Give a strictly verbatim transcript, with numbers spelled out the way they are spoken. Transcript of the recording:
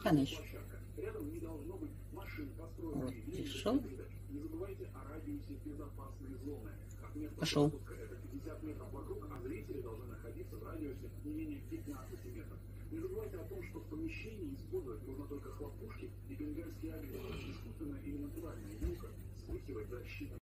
Ханыч. Вот, пришел. Пошел. Не забывайте о том, что в помещении использовать можно только хлопушки и бенгальские огни. Искусственная или натуральная вилка вспыхивает за считанные